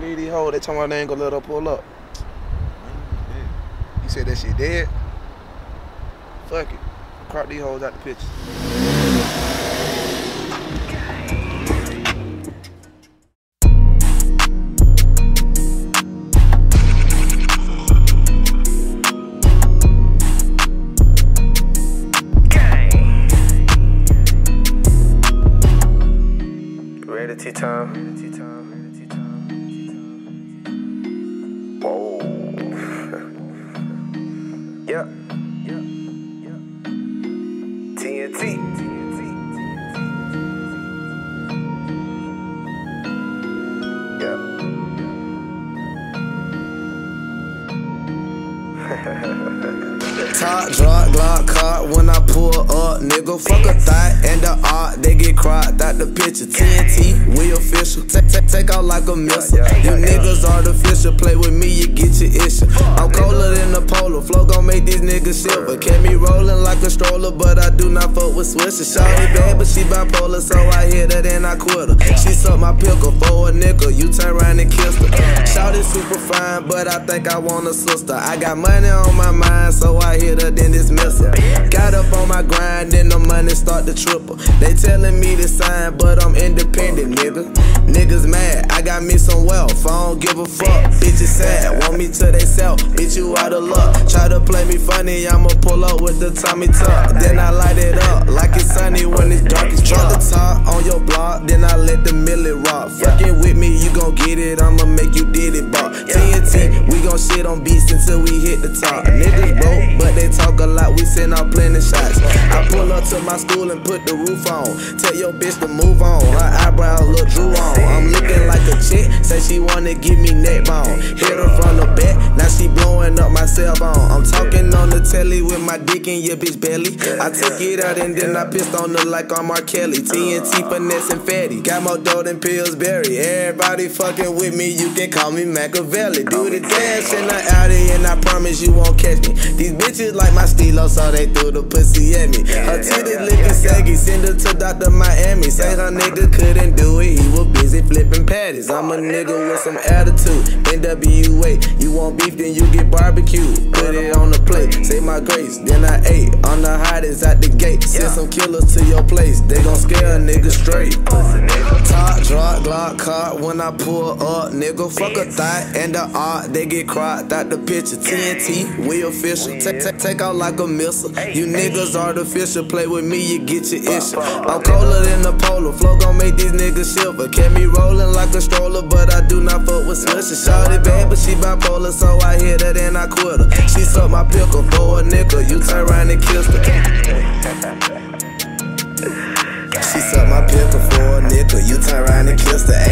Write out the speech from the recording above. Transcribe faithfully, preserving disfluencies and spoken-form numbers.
need these hoes. They talking about they ain't gonna let her pull up. You said that shit dead? Fuck it. Crop these hoes out the pictures. Reality time. Whoa. Yeah. T N T. Yeah. Top, drop, Glock, caught when I pull up, nigga. Fuck a thought and the art, they get cropped out the picture. T N T, we official. Take, take, take out like a missile. You niggas artificial, play with me, you get your issue. I'm colder than the polar, flow gon' make these niggas silver. Kept me rolling like a stroller, but I do not fuck with switches. Shawty bad, but she bipolar, so I hit her, then I quit her. She sucked my pickle for a nickel, you turn around and kissed her. Shawty super fine, but I think I want a sister. I got money on my mind, so I hit her, then dismiss her. Got up on my grind, then the money start to triple. They telling me to sign, but I'm independent, nigga. Niggas mad, I got me some wealth, I don't give a fuck. Bitches sad, want me to they self, bitch you out of luck. Try to play me funny, I'ma pull up with the Tommy tuck. Then I light it up, like it's sunny when it's dark as fuck. Drop the top on your block, then I let the millet rock. Fucking with me, you gon' get it, I'ma make you did it, bop. T N T, we gon' shit on beats until we hit the top. Niggas broke, but they talk a lot, we send out plenty shots. I pull up to my school and put the roof on. Tell your bitch to move on, her eyebrows look drew on. I'm looking like a chick, say she wanna give me neck bone. Hit her from the back, now she blowing up my cell phone. I'm talking on the telly with my dick in your bitch belly. I took it out and then I pissed on her like I'm R. Kelly. T N T, finesse and fatty, got more dough than Pillsbury. Everybody fucking with me, you can call me Machiavelli. Do the dance in the Audi and I promise you won't catch me. These bitches like my stilo, so they threw the pussy at me. Her titties looking saggy, send her to Doctor Miami. Say her nigga couldn't do it, he was busy flipping patties. I'm a nigga with some attitude, N W A. You want beef, then you get barbecue. Put it on the plate, say my grace, then I ate. On the hottest out the gate, send some killers to your place. They gon' scare a nigga straight. Top, drop, Glock, caught when I pull up, nigga. Fuck a thought and the art, they get cropped out the picture. T N T, we official. Take, take, take out like a missile. You niggas artificial, play with me, you get your issue. I'm colder than the polar, flow gon' make these niggas silver. Kept me rolling like a stroller, but I do not fuck with switches. Shawty bad, but she bipolar, so I hit her, then I quit her. She sucked my pickle for a nickel, you turn around and kissed her. She sucked my pickle for a nickel, you turn around and kissed her.